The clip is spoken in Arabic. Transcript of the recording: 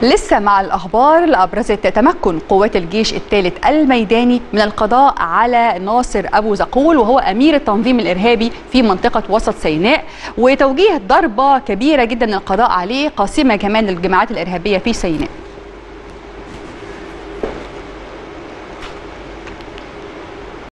لسه مع الأخبار اللي أبرزت تمكن قوات الجيش الثالث الميداني من القضاء على ناصر أبو زقول وهو أمير التنظيم الإرهابي في منطقة وسط سيناء، وتوجيه ضربة كبيرة جدا للقضاء عليه قاسمة كمان للجماعات الإرهابية في سيناء.